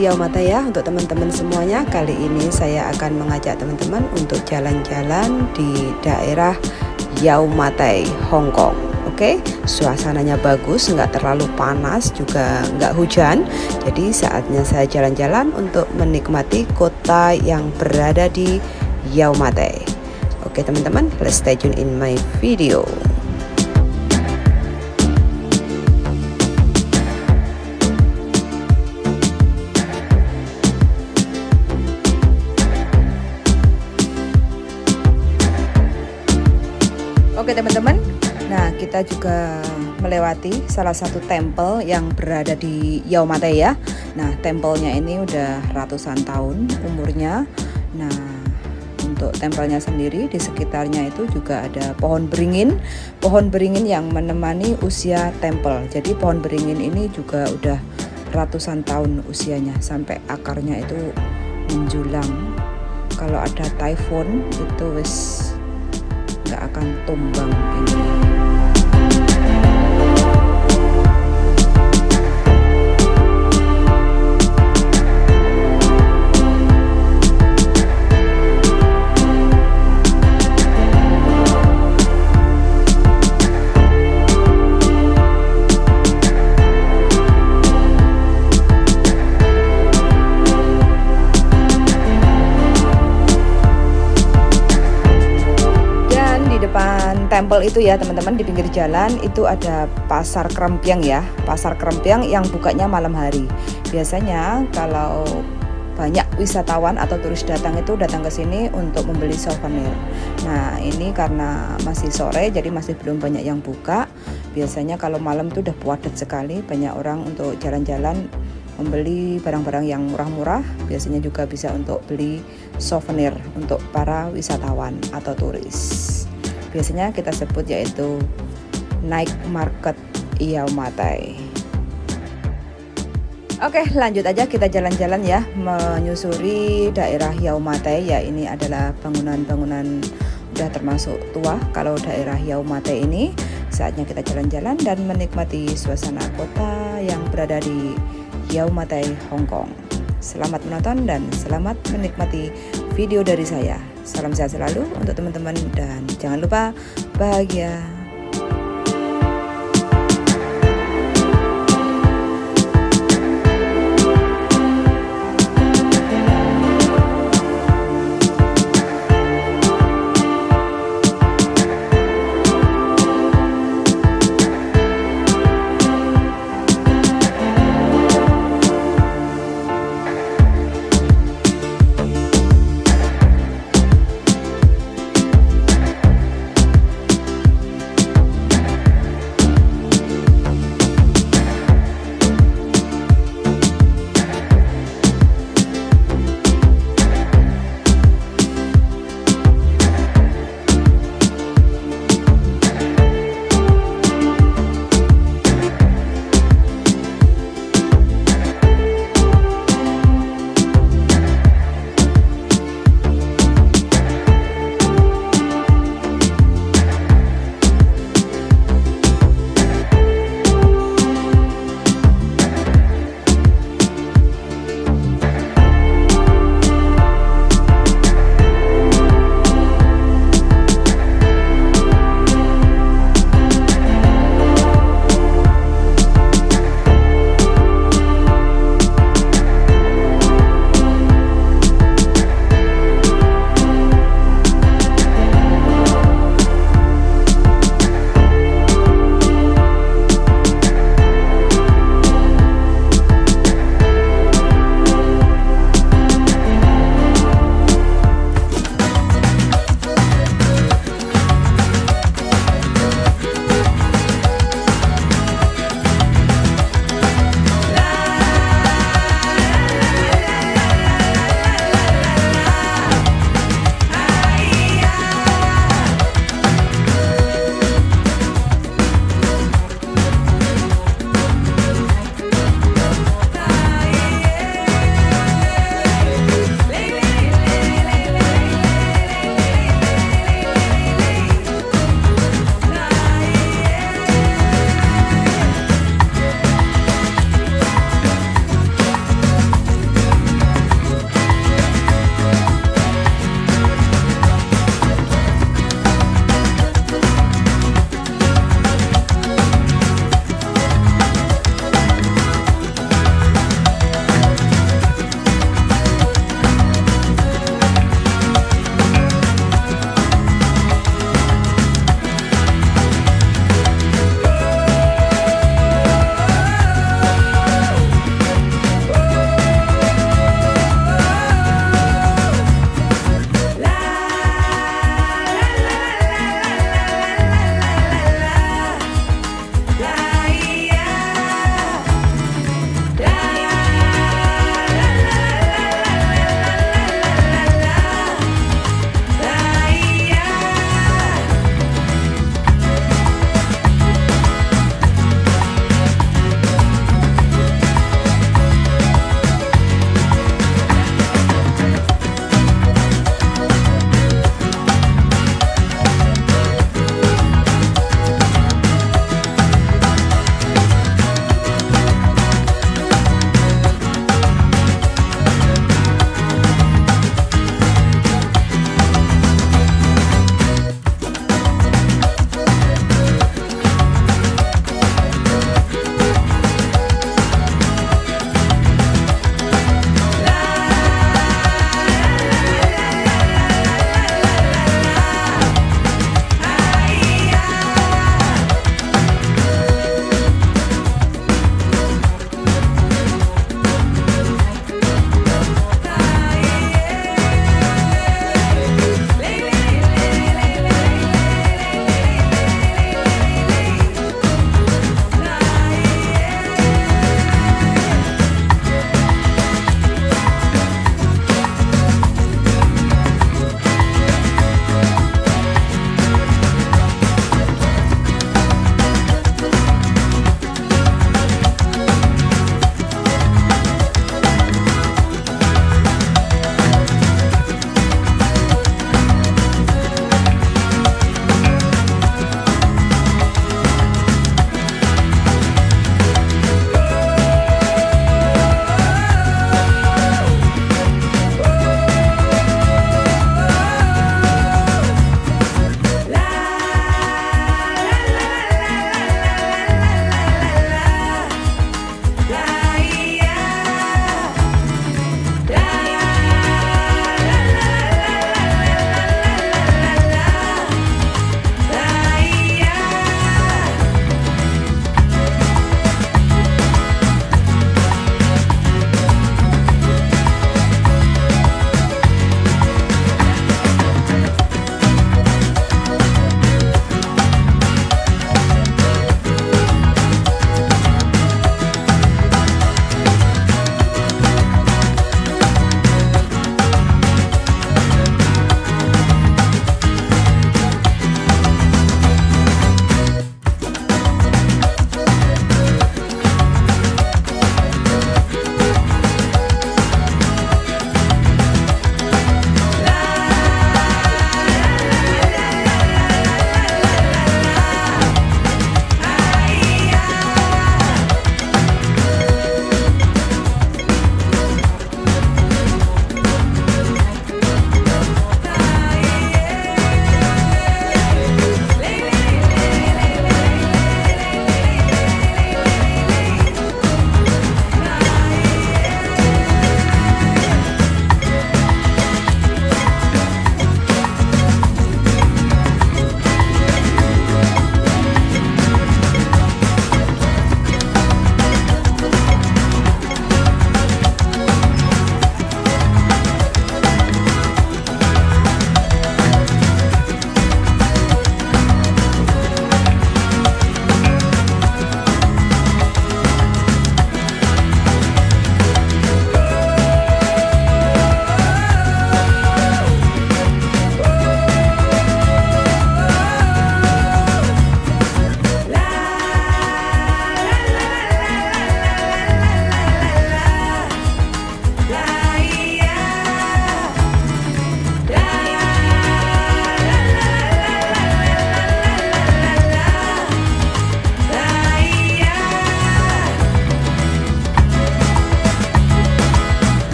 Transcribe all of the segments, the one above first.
Yaumata ya untuk teman-teman semuanya. Kali ini saya akan mengajak teman-teman untuk jalan-jalan di daerah Yaumata, Hong Kong. Oke, suasananya bagus, nggak terlalu panas juga nggak hujan. Jadi saatnya saya jalan-jalan untuk menikmati kota yang berada di Yaumata. Oke teman-teman, let's stay tune in my video. Oke teman-teman, nah kita juga melewati salah satu tempel yang berada di Yaumata ya. Nah tempelnya ini udah ratusan tahun umurnya. Nah untuk tempelnya sendiri di sekitarnya itu juga ada pohon beringin yang menemani usia tempel. Jadi pohon beringin ini juga udah ratusan tahun usianya sampai akarnya itu menjulang. Kalau ada typhoon itu wis nggak akan tumbang ini. Tempel itu ya teman-teman, di pinggir jalan itu ada pasar Krempiang ya, pasar Krempiang yang bukanya malam hari. Biasanya kalau banyak wisatawan atau turis datang ke sini untuk membeli souvenir. Nah ini karena masih sore jadi masih belum banyak yang buka. Biasanya kalau malam itu udah padat sekali, banyak orang untuk jalan-jalan membeli barang-barang yang murah-murah. Biasanya juga bisa untuk beli souvenir untuk para wisatawan atau turis. Biasanya kita sebut yaitu Night Market Yaumata. Oke, lanjut aja kita jalan-jalan ya, menyusuri daerah Yaumata ya. Ini adalah bangunan-bangunan udah termasuk tua kalau daerah Yaumata ini. Saatnya kita jalan-jalan dan menikmati suasana kota yang berada di Yaumata, Hong Kong. Selamat menonton dan selamat menikmati video dari saya. Salam sehat selalu untuk teman-teman dan jangan lupa bahagia.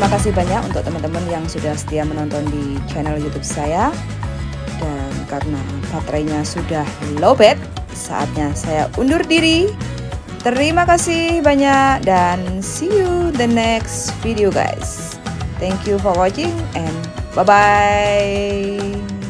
Terima kasih banyak untuk teman-teman yang sudah setia menonton di channel YouTube saya. Dan karena baterainya sudah lowbat, saatnya saya undur diri. Terima kasih banyak dan see you the next video guys. Thank you for watching and bye-bye.